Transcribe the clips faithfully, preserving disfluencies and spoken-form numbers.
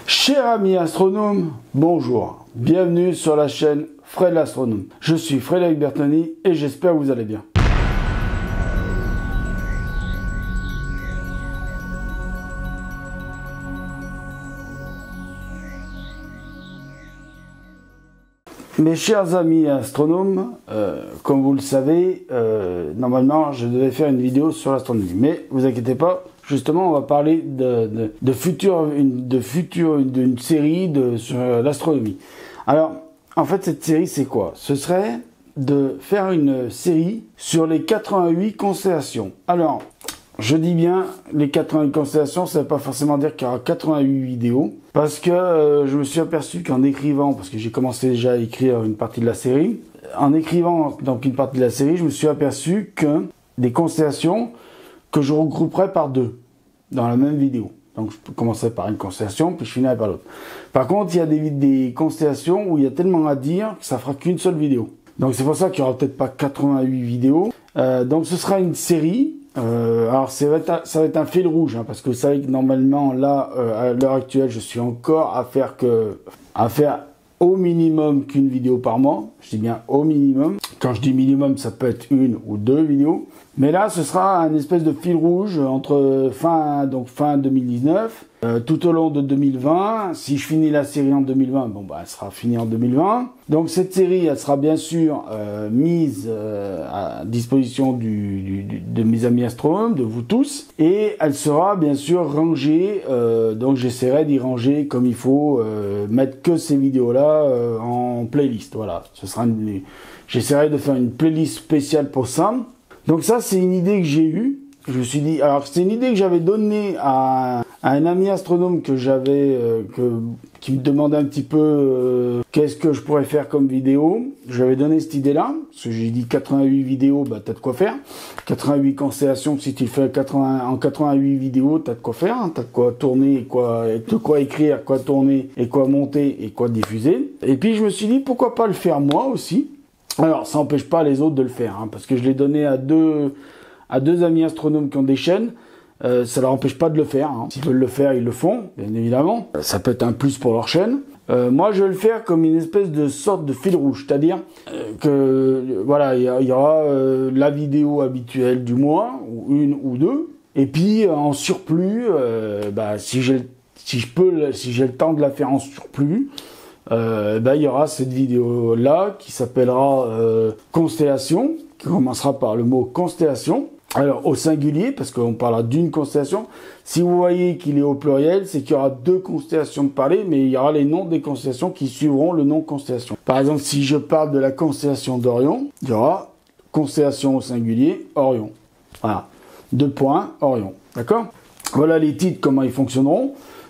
Chers amis astronomes, bonjour, bienvenue sur la chaîne Fred l'Astronome. Je suis Frédéric Bertoni et j'espère que vous allez bien. Mes chers amis astronomes, euh, comme vous le savez, euh, normalement je devais faire une vidéo sur l'astronomie, mais vous inquiétez pas, justement on va parler de, de, de futur, une, de futur, d'une série de, sur l'astronomie. Alors, en fait cette série c'est quoi? Ce serait de faire une série sur les quatre-vingt-huit constellations. Alors, je dis bien les quatre-vingt-huit constellations, ça ne veut pas forcément dire qu'il y aura quatre-vingt-huit vidéos, parce que euh, je me suis aperçu qu'en écrivant, parce que j'ai commencé déjà à écrire une partie de la série, en écrivant donc une partie de la série, je me suis aperçu que des constellations que je regrouperais par deux dans la même vidéo. Donc je commencerai par une constellation, puis je finirai par l'autre. Par contre, il y a des, des constellations où il y a tellement à dire que ça fera qu'une seule vidéo. Donc c'est pour ça qu'il n'y aura peut-être pas quatre-vingt-huit vidéos. Euh, donc ce sera une série. Euh, alors ça va, être un, ça va être un fil rouge, hein, parce que vous savez que normalement là, euh, à l'heure actuelle, je suis encore à faire que à faire au minimum qu'une vidéo par mois. Je dis bien au minimum. Quand je dis minimum, ça peut être une ou deux vidéos. Mais là, ce sera un espèce de fil rouge entre fin donc fin deux mille dix-neuf, euh, tout au long de deux mille vingt. Si je finis la série en deux mille vingt, bon bah elle sera finie en deux mille vingt. Donc cette série, elle sera bien sûr euh, mise euh, à disposition du, du, du, de mes amis astronomes, de vous tous, et elle sera bien sûr rangée. Euh, donc j'essaierai d'y ranger comme il faut, euh, mettre que ces vidéos-là euh, en playlist. Voilà, ce sera une, j'essaierai de faire une playlist spéciale pour ça. Donc ça, c'est une idée que j'ai eue. Je me suis dit, alors c'est une idée que j'avais donnée à, à un ami astronome que j'avais, euh, que, qui me demandait un petit peu euh, qu'est-ce que je pourrais faire comme vidéo. J'avais donné cette idée-là, parce que j'ai dit quatre-vingt-huit vidéos, bah t'as de quoi faire. quatre-vingt-huit constellations, si tu le fais quatre-vingts, en quatre-vingt-huit vidéos, t'as de quoi faire, hein, t'as de quoi tourner, et quoi, de quoi écrire, quoi tourner, et quoi monter, et quoi diffuser. Et puis je me suis dit, pourquoi pas le faire moi aussi. Alors, ça n'empêche pas les autres de le faire, hein, parce que je l'ai donné à deux, à deux amis astronomes qui ont des chaînes. Euh, ça leur empêche pas de le faire. Hein. S'ils veulent le faire, ils le font, bien évidemment. Ça peut être un plus pour leur chaîne. Euh, moi, je vais le faire comme une espèce de sorte de fil rouge, c'est-à-dire euh, que voilà, il y, y aura euh, la vidéo habituelle du mois, ou une ou deux, et puis en surplus, euh, bah, si j'ai, si je peux, si j'ai le temps de la faire en surplus. Euh, ben, il y aura cette vidéo là qui s'appellera euh, Constellation, qui commencera par le mot constellation, alors au singulier parce qu'on parlera d'une constellation. Si vous voyez qu'il est au pluriel, c'est qu'il y aura deux constellations de parler, mais il y aura les noms des constellations qui suivront le nom constellation. Par exemple, si je parle de la constellation d'Orion, il y aura constellation au singulier Orion, voilà, deux points Orion, d'accord. Voilà les titres, comment ils fonctionneront.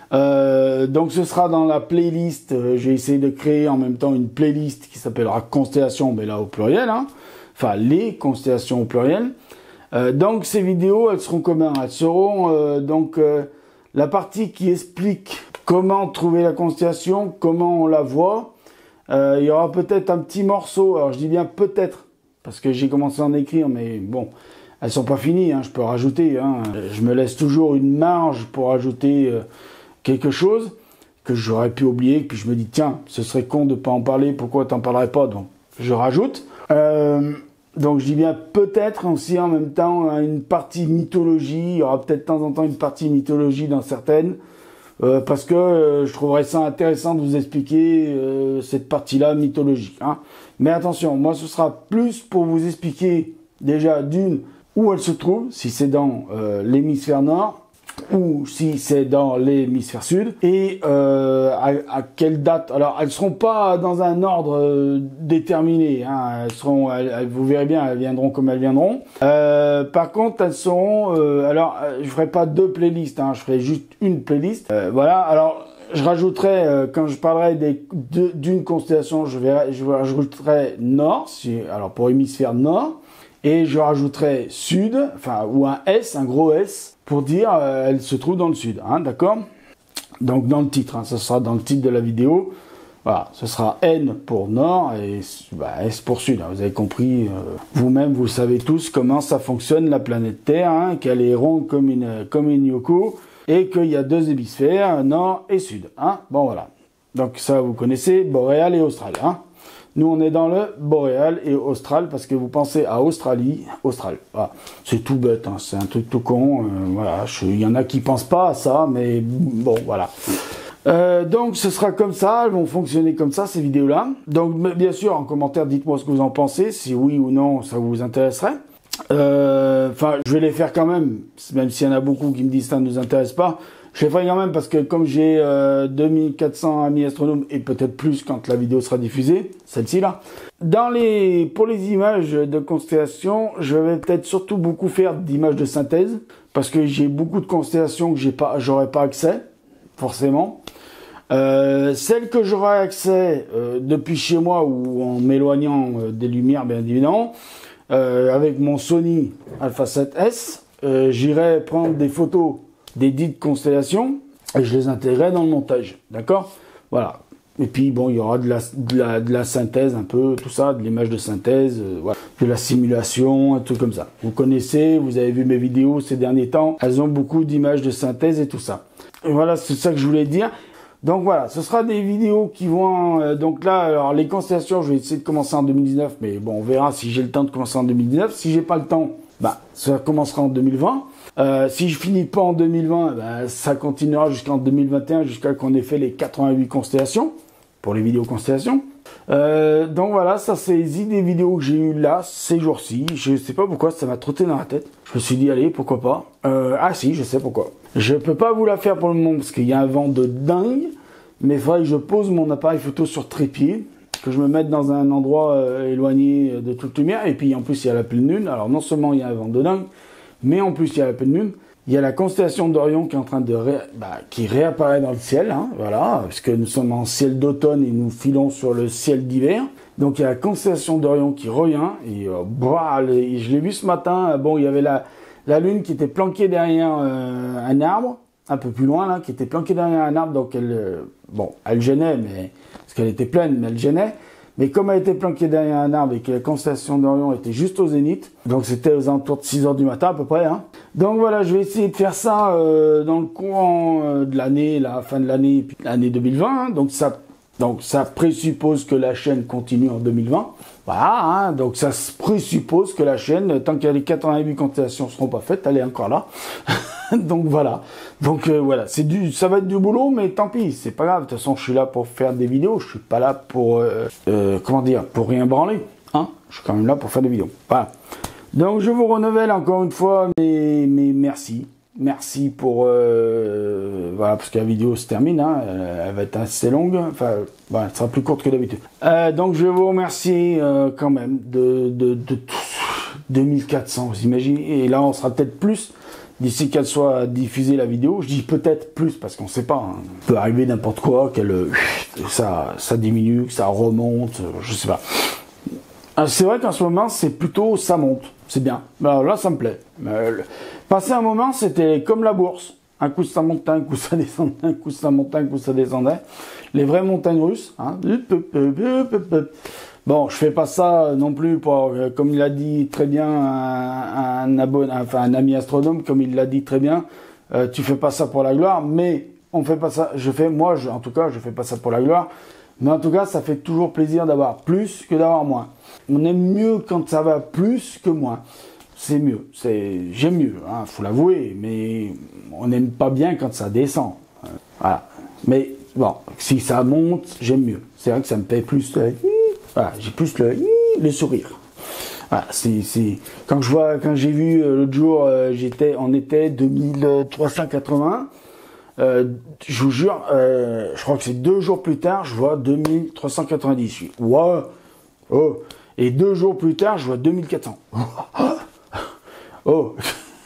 Euh, donc ce sera dans la playlist, euh, j'ai essayé de créer en même temps une playlist qui s'appellera Constellation, mais là au pluriel, hein, enfin les constellations au pluriel. Euh, donc ces vidéos, elles seront comment? Elles seront euh, donc euh, la partie qui explique comment trouver la constellation, comment on la voit. Euh, il y aura peut-être un petit morceau, alors je dis bien peut-être, parce que j'ai commencé à en écrire, mais bon, elles sont pas finies, hein, je peux rajouter, hein. Je me laisse toujours une marge pour ajouter... Euh, quelque chose que j'aurais pu oublier, puis je me dis tiens, ce serait con de pas en parler, pourquoi t'en parlerais pas, donc je rajoute. Euh, donc je dis bien peut-être aussi en même temps une partie mythologie, il y aura peut-être de temps en temps une partie mythologie dans certaines, euh, parce que euh, je trouverais ça intéressant de vous expliquer euh, cette partie-là mythologique. Hein. Mais attention, moi ce sera plus pour vous expliquer déjà d'une où elle se trouve, si c'est dans euh, l'hémisphère nord, ou si c'est dans l'hémisphère sud, et euh, à, à quelle date. Alors elles seront pas dans un ordre euh, déterminé, hein. Elles seront, elles, elles, vous verrez bien, elles viendront comme elles viendront. Euh, par contre, elles seront, euh, alors je ferai pas deux playlists, hein, je ferai juste une playlist. Euh, voilà, alors je rajouterai, euh, quand je parlerai des, de, d'une constellation, je, verrai, je rajouterai nord, si, alors pour hémisphère nord, et je rajouterai sud, enfin, ou un S, un gros S, pour dire euh, elle se trouve dans le sud, hein, d'accord? Donc dans le titre, hein, ça sera dans le titre de la vidéo. Voilà, ce sera N pour nord et bah, S pour sud. Hein, vous avez compris, euh, vous-même, vous savez tous comment ça fonctionne la planète Terre, hein, qu'elle est ronde comme une comme une yoko. et qu'il y a deux hémisphères, nord et sud. Hein. Bon voilà. Donc ça vous connaissez, boréal et austral. Hein. Nous on est dans le boréal et austral parce que vous pensez à Australie, austral. Voilà. C'est tout bête, hein. C'est un truc tout con. Euh, voilà. Il y en a qui pensent pas à ça, mais bon voilà. Euh, donc ce sera comme ça, elles vont fonctionner comme ça ces vidéos là. Donc bien sûr en commentaire dites-moi ce que vous en pensez, si oui ou non ça vous intéresserait. Enfin euh, je vais les faire quand même, même s'il y en a beaucoup qui me disent ça ne nous intéresse pas. Je les ferai quand même parce que comme j'ai euh, deux mille quatre cents amis astronomes et peut-être plus quand la vidéo sera diffusée, celle-ci là. Dans les, pour les images de constellations, je vais peut-être surtout beaucoup faire d'images de synthèse parce que j'ai beaucoup de constellations que j'ai pas, j'aurai pas accès forcément. Euh, celle que j'aurai accès euh, depuis chez moi ou en m'éloignant euh, des lumières bien évidemment, euh, avec mon Sony Alpha sept S, euh, j'irai prendre des photos des dites constellations et je les intégrerai dans le montage, d'accord? Voilà. Et puis bon, il y aura de la, de la, de la synthèse un peu, tout ça, de l'image de synthèse, euh, voilà. De la simulation, un truc comme ça. Vous connaissez, vous avez vu mes vidéos ces derniers temps, elles ont beaucoup d'images de synthèse et tout ça. Et voilà, c'est ça que je voulais dire. Donc voilà, ce sera des vidéos qui vont... Euh, donc là, alors les constellations, je vais essayer de commencer en deux mille dix-neuf, mais bon, on verra si j'ai le temps de commencer en deux mille dix-neuf. Si j'ai pas le temps, bah, ça commencera en deux mille vingt. Euh, si je finis pas en deux mille vingt, bah, ça continuera jusqu'en deux mille vingt et un, jusqu'à qu'on ait fait les quatre-vingt-huit constellations, pour les vidéos constellations. Euh, donc voilà, ça c'est les idées vidéos que j'ai eues là, ces jours-ci. Je sais pas pourquoi, ça m'a trotté dans la tête. Je me suis dit, allez, pourquoi pas. Euh, ah si, je sais pourquoi. Je peux pas vous la faire pour le moment, parce qu'il y a un vent de dingue. Mais il faudrait que je pose mon appareil photo sur trépied, que je me mette dans un endroit euh, éloigné de toute lumière. Et puis en plus, il y a la pleine lune. Alors non seulement il y a un vent de dingue, mais en plus il y a la pleine lune. Il y a la constellation d'Orion qui est en train de ré... bah, qui réapparaît dans le ciel, hein, voilà, parce que nous sommes en ciel d'automne et nous filons sur le ciel d'hiver. Donc il y a la constellation d'Orion qui revient et euh, bah, les... je l'ai vu ce matin. Bon, il y avait la la lune qui était planquée derrière euh, un arbre, un peu plus loin là, qui était planquée derrière un arbre. Donc elle, euh, bon, elle gênait, mais parce qu'elle était pleine, mais elle gênait. Mais comme elle était planquée derrière un arbre et que la constellation d'Orion était juste au zénith, donc c'était aux alentours de six heures du matin à peu près. Hein. Donc voilà, je vais essayer de faire ça euh, dans le courant euh, de l'année, la fin de l'année, puis l'année deux mille vingt. Hein. Donc ça, donc ça présuppose que la chaîne continue en deux mille vingt. Voilà, hein. Donc ça présuppose que la chaîne, tant que les quatre-vingt-huit constellations seront pas faites, elle est encore là. Donc voilà. Donc euh, voilà, c'est du, ça va être du boulot, mais tant pis, c'est pas grave. De toute façon, je suis là pour faire des vidéos. Je suis pas là pour, euh, euh, comment dire, pour rien branler. Hein, je suis quand même là pour faire des vidéos. Voilà. Donc je vous renouvelle encore une fois mes, mes merci. Merci pour euh, voilà, parce que la vidéo se termine, hein, elle va être assez longue, enfin voilà, elle sera plus courte que d'habitude. Euh, donc je vous remercie euh, quand même de, de, de, de deux mille quatre cents, vous imaginez, et là on sera peut-être plus d'ici qu'elle soit diffusée la vidéo. Je dis peut-être plus parce qu'on sait pas, hein. Il peut arriver n'importe quoi, qu'elle ça ça diminue, que ça remonte, je sais pas. C'est vrai qu'en ce moment c'est plutôt ça monte. C'est bien. Alors là, ça me plaît. Euh, passer un moment, c'était comme la bourse. Un coup ça montait, un coup ça descendait, un coup ça montait, un coup ça descendait. Les vraies montagnes russes. Hein. Bon, je fais pas ça non plus pour, comme il l'a dit très bien un, un, abonné, enfin, un ami astronome, comme il l'a dit très bien, euh, tu fais pas ça pour la gloire, mais on fait pas ça. Je fais, moi, je, en tout cas, je fais pas ça pour la gloire. Mais en tout cas, ça fait toujours plaisir d'avoir plus que d'avoir moins. On aime mieux quand ça va plus que moins. C'est mieux. C'est, j'aime mieux, hein, faut l'avouer. Mais on n'aime pas bien quand ça descend. Voilà. Mais bon, si ça monte, j'aime mieux. C'est vrai que ça me fait plus le, voilà, j'ai plus le, le sourire. Voilà, c'est, c'est, quand je vois, quand j'ai vu l'autre jour, euh, j'étais, on était deux mille trois cent quatre-vingts. Euh, je vous jure, euh, je crois que c'est deux jours plus tard, je vois deux mille trois cent quatre-vingt-dix. Wow. Oh. Et deux jours plus tard, je vois deux mille quatre cents. Oh.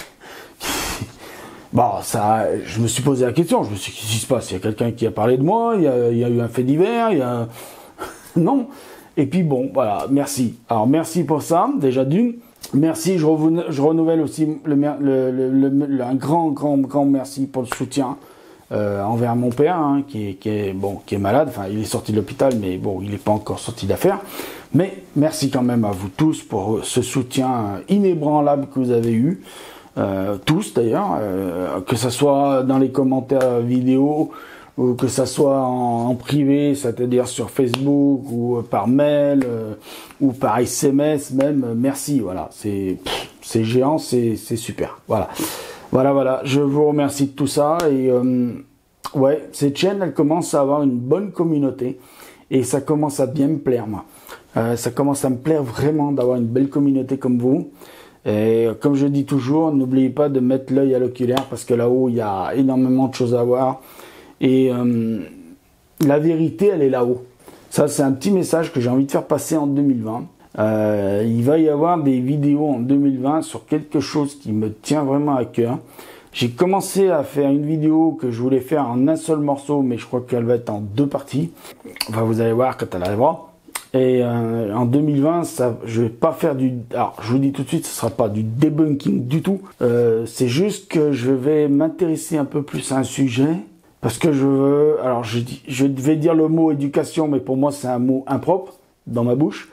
Bon, ça, je me suis posé la question. Je me suis dit, qu'est-ce qui se passe? Il y a quelqu'un qui a parlé de moi, il y a, il y a eu un fait divers, il y a... Non. Et puis bon, voilà, merci. Alors, merci pour ça, déjà d'une. Merci, je, revoune, je renouvelle aussi le, le, le, le, le, un grand, grand, grand merci pour le soutien euh, envers mon père, hein, qui, est, qui, est, bon, qui est malade. Enfin, il est sorti de l'hôpital, mais bon, il n'est pas encore sorti d'affaires. Mais merci quand même à vous tous pour ce soutien inébranlable que vous avez eu. euh, tous d'ailleurs, euh, que ce soit dans les commentaires vidéo, ou que ça soit en, en privé, c'est-à-dire sur Facebook, ou par mail, euh, ou par S M S même, merci, voilà, c'est c'est géant, c'est super, voilà. Voilà, voilà, je vous remercie de tout ça, et euh, ouais, cette chaîne, elle commence à avoir une bonne communauté, et ça commence à bien me plaire, moi. Euh, ça commence à me plaire vraiment d'avoir une belle communauté comme vous. Et comme je dis toujours, n'oubliez pas de mettre l'œil à l'oculaire, parce que là-haut, il y a énormément de choses à voir. Et euh, la vérité, elle est là-haut. Ça, c'est un petit message que j'ai envie de faire passer en deux mille vingt. Euh, il va y avoir des vidéos en deux mille vingt sur quelque chose qui me tient vraiment à cœur. J'ai commencé à faire une vidéo que je voulais faire en un seul morceau, mais je crois qu'elle va être en deux parties. Enfin, vous allez voir quand elle arrivera. Et euh, en deux mille vingt, ça, je vais pas faire du... Alors, je vous dis tout de suite, ce sera pas du debunking du tout. Euh, c'est juste que je vais m'intéresser un peu plus à un sujet. Parce que je veux, alors je, dis, je vais dire le mot éducation, mais pour moi c'est un mot impropre dans ma bouche.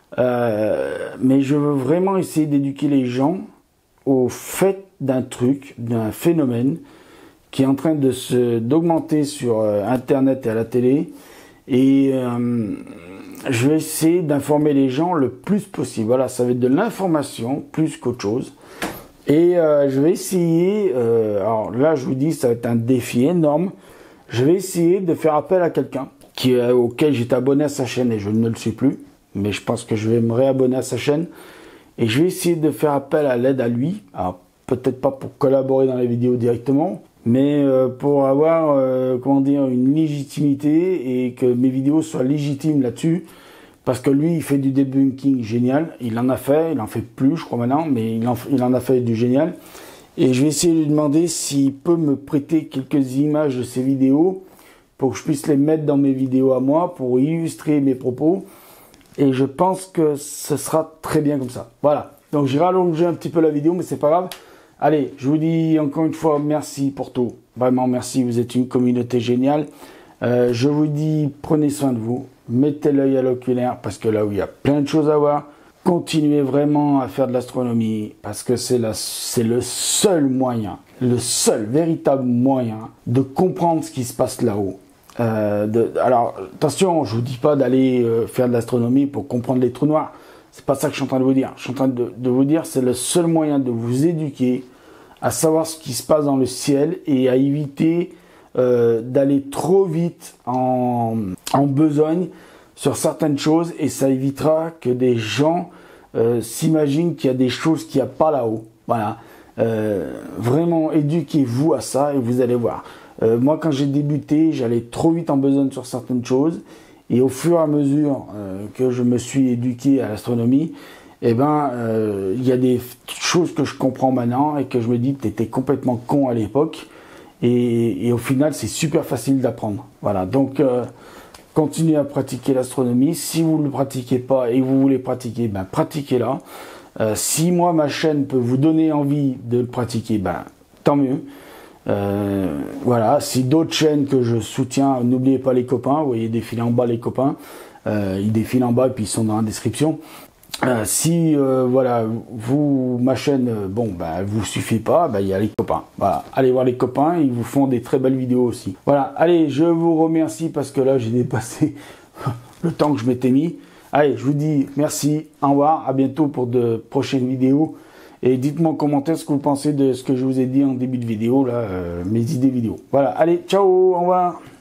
Euh, mais je veux vraiment essayer d'éduquer les gens au fait d'un truc, d'un phénomène qui est en train de se d'augmenter sur euh, Internet et à la télé. Et euh, je vais essayer d'informer les gens le plus possible. Voilà, ça va être de l'information plus qu'autre chose. Et euh, je vais essayer, euh, alors là je vous dis ça va être un défi énorme, je vais essayer de faire appel à quelqu'un qui euh, auquel j'étais abonné à sa chaîne et je ne le suis plus, mais je pense que je vais me réabonner à sa chaîne et je vais essayer de faire appel à l'aide à lui, alors peut-être pas pour collaborer dans les vidéos directement, mais euh, pour avoir euh, comment dire une légitimité et que mes vidéos soient légitimes là-dessus. Parce que lui, il fait du debunking génial. Il en a fait, il en fait plus, je crois maintenant, mais il en, il en a fait du génial. Et je vais essayer de lui demander s'il peut me prêter quelques images de ses vidéos pour que je puisse les mettre dans mes vidéos à moi, pour illustrer mes propos. Et je pense que ce sera très bien comme ça. Voilà. Donc j'ai rallongé un petit peu la vidéo, mais c'est pas grave. Allez, je vous dis encore une fois merci pour tout. Vraiment merci, vous êtes une communauté géniale. Euh, je vous dis, prenez soin de vous. Mettez l'œil à l'oculaire parce que là où il y a plein de choses à voir, continuez vraiment à faire de l'astronomie parce que c'est le seul moyen, le seul véritable moyen de comprendre ce qui se passe là-haut. Euh, alors attention, je vous dis pas d'aller euh, faire de l'astronomie pour comprendre les trous noirs. C'est pas ça que je suis en train de vous dire. Je suis en train de, de vous dire c'est le seul moyen de vous éduquer à savoir ce qui se passe dans le ciel et à éviter Euh, d'aller trop vite en, en besogne sur certaines choses et ça évitera que des gens euh, s'imaginent qu'il y a des choses qu'il n'y a pas là-haut. Voilà. Euh, vraiment éduquez-vous à ça et vous allez voir. Euh, moi quand j'ai débuté, j'allais trop vite en besogne sur certaines choses et au fur et à mesure euh, que je me suis éduqué à l'astronomie, eh ben euh, il y a des choses que je comprends maintenant et que je me dis t'étais complètement con à l'époque. Et, et au final, c'est super facile d'apprendre. Voilà, donc euh, continuez à pratiquer l'astronomie. Si vous ne le pratiquez pas et que vous voulez pratiquer, ben pratiquez-la. Euh, si moi, ma chaîne peut vous donner envie de le pratiquer, ben tant mieux. Euh, voilà, si d'autres chaînes que je soutiens, n'oubliez pas les copains. Vous voyez défiler en bas les copains. Euh, ils défilent en bas et puis ils sont dans la description. Euh, si euh, voilà vous ma chaîne euh, bon bah elle vous suffit pas, bah il y a les copains. Voilà, allez voir les copains, ils vous font des très belles vidéos aussi. Voilà, allez, je vous remercie parce que là j'ai dépassé le temps que je m'étais mis. Allez, je vous dis merci, au revoir, à bientôt pour de prochaines vidéos et dites-moi en commentaire ce que vous pensez de ce que je vous ai dit en début de vidéo là, euh, mes idées vidéo. Voilà, allez, ciao, au revoir.